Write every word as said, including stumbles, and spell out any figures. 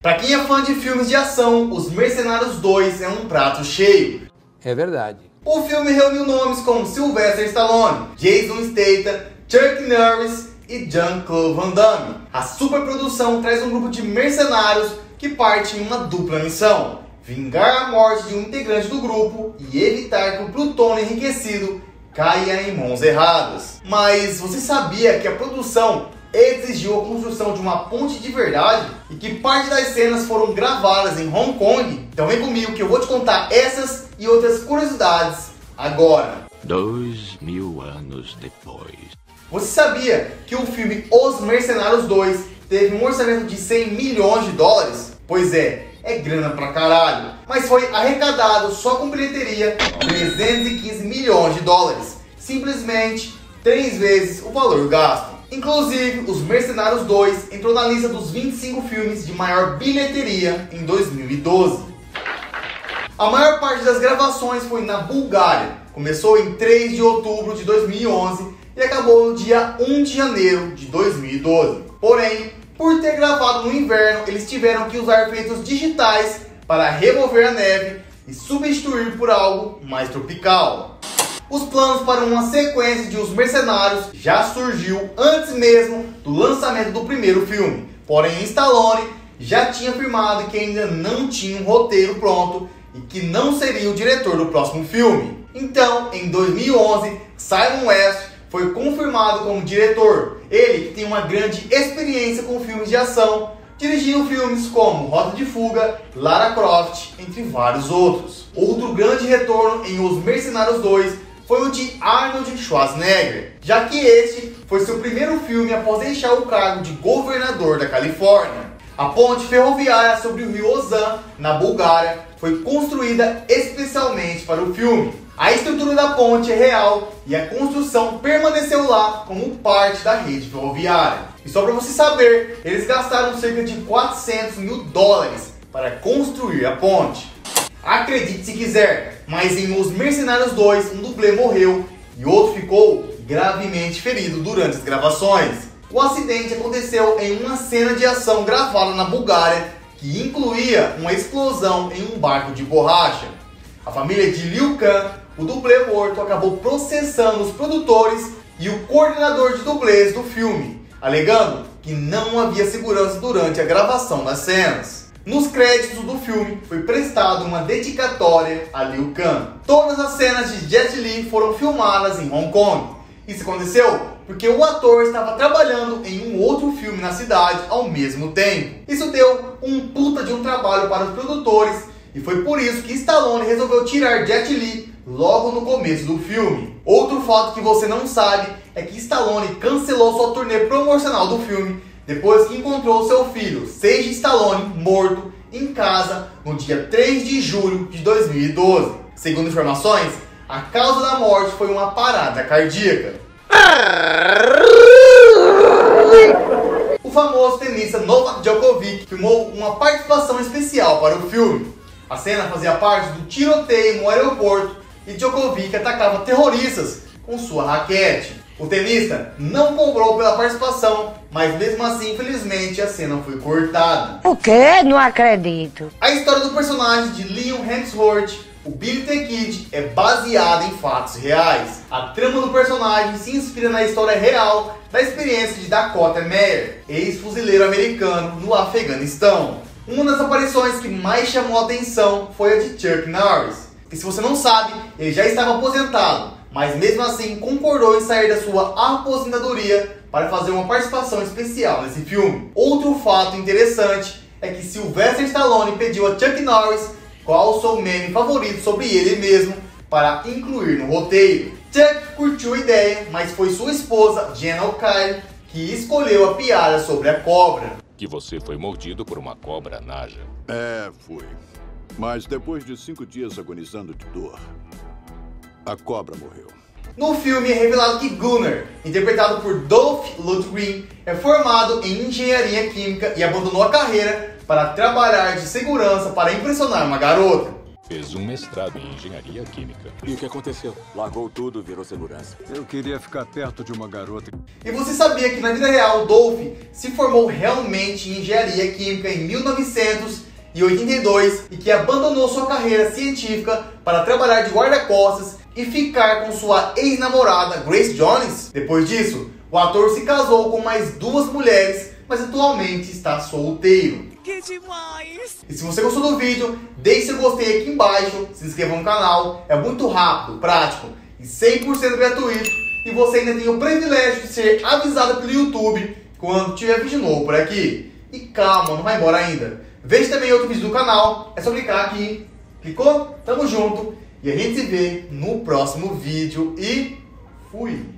Pra quem é fã de filmes de ação, Os Mercenários dois é um prato cheio. É verdade. O filme reuniu nomes como Sylvester Stallone, Jason Statham, Chuck Norris e Jean-Claude Van Damme. A superprodução traz um grupo de mercenários que parte em uma dupla missão: vingar a morte de um integrante do grupo e evitar que o plutônio enriquecido caia em mãos erradas. Mas você sabia que a produção exigiu a construção de uma ponte de verdade e que parte das cenas foram gravadas em Hong Kong? Então vem comigo que eu vou te contar essas e outras curiosidades agora. Dois mil anos depois. Você sabia que o filme Os Mercenários dois teve um orçamento de cem milhões de dólares? Pois é, é grana pra caralho. Mas foi arrecadado só com bilheteria trezentos e quinze milhões de dólares. Simplesmente três vezes o valor gasto. Inclusive, Os Mercenários dois entrou na lista dos vinte e cinco filmes de maior bilheteria em dois mil e doze. A maior parte das gravações foi na Bulgária. Começou em três de outubro de dois mil e onze e acabou no dia um de janeiro de dois mil e doze. Porém, por ter gravado no inverno, eles tiveram que usar efeitos digitais para remover a neve e substituir por algo mais tropical. Os planos para uma sequência de Os Mercenários já surgiu antes mesmo do lançamento do primeiro filme. Porém, Stallone já tinha afirmado que ainda não tinha um roteiro pronto e que não seria o diretor do próximo filme. Então, em dois mil e onze, Simon West foi confirmado como diretor. Ele que tem uma grande experiência com filmes de ação, dirigindo filmes como Rota de Fuga, Lara Croft, entre vários outros. Outro grande retorno em Os Mercenários dois foi o de Arnold Schwarzenegger, já que este foi seu primeiro filme após deixar o cargo de governador da Califórnia. A ponte ferroviária sobre o rio Ozan, na Bulgária, foi construída especialmente para o filme. A estrutura da ponte é real e a construção permaneceu lá como parte da rede ferroviária. E só para você saber, eles gastaram cerca de quatrocentos mil dólares para construir a ponte. Acredite se quiser, mas em Os Mercenários dois, um dublê morreu e outro ficou gravemente ferido durante as gravações. O acidente aconteceu em uma cena de ação gravada na Bulgária, que incluía uma explosão em um barco de borracha. A família de Liu Kang, o dublê morto, acabou processando os produtores e o coordenador de dublês do filme, alegando que não havia segurança durante a gravação das cenas. Nos créditos do filme foi prestada uma dedicatória a Liu Kang. Todas as cenas de Jet Li foram filmadas em Hong Kong. Isso aconteceu porque o ator estava trabalhando em um outro filme na cidade ao mesmo tempo. Isso deu um puta de um trabalho para os produtores e foi por isso que Stallone resolveu tirar Jet Li logo no começo do filme. Outro fato que você não sabe é que Stallone cancelou sua turnê promocional do filme depois que encontrou seu filho, Sage Stallone, morto em casa no dia três de julho de dois mil e doze. Segundo informações, a causa da morte foi uma parada cardíaca. O famoso tenista Novak Djokovic filmou uma participação especial para o filme. A cena fazia parte do tiroteio no aeroporto e Djokovic atacava terroristas com sua raquete. O tenista não cobrou pela participação, mas mesmo assim, infelizmente, a cena foi cortada. O quê? Não acredito. A história do personagem de Liam Hemsworth, o Billy the Kid, é baseada em fatos reais. A trama do personagem se inspira na história real da experiência de Dakota Meyer, ex-fuzileiro americano no Afeganistão. Uma das aparições que mais chamou a atenção foi a de Chuck Norris, que, se você não sabe, ele já estava aposentado, mas mesmo assim concordou em sair da sua aposentadoria para fazer uma participação especial nesse filme. Outro fato interessante é que Sylvester Stallone pediu a Chuck Norris qual o seu meme favorito sobre ele mesmo para incluir no roteiro. Chuck curtiu a ideia, mas foi sua esposa, Jenna O'Kyle, que escolheu a piada sobre a cobra. Que você foi mordido por uma cobra naja. É, fui. Mas depois de cinco dias agonizando de dor, a cobra morreu. No filme é revelado que Gunnar, interpretado por Dolph Lundgren, é formado em engenharia química e abandonou a carreira para trabalhar de segurança para impressionar uma garota. Fez um mestrado em engenharia química. E o que aconteceu? Largou tudo, virou segurança. Eu queria ficar perto de uma garota. E você sabia que na vida real o Dolph se formou realmente em engenharia química em mil novecentos e oitenta e dois e que abandonou sua carreira científica para trabalhar de guarda-costas e ficar com sua ex-namorada Grace Jones? Depois disso, o ator se casou com mais duas mulheres, mas atualmente está solteiro. Que demais! E se você gostou do vídeo, deixe seu gostei aqui embaixo, se inscreva no canal, é muito rápido, prático e cem por cento gratuito. E você ainda tem o privilégio de ser avisado pelo YouTube quando tiver vídeo novo por aqui. E calma, não vai embora ainda. Veja também outro vídeo do canal, é só clicar aqui. Clicou? Tamo junto e a gente se vê no próximo vídeo e fui!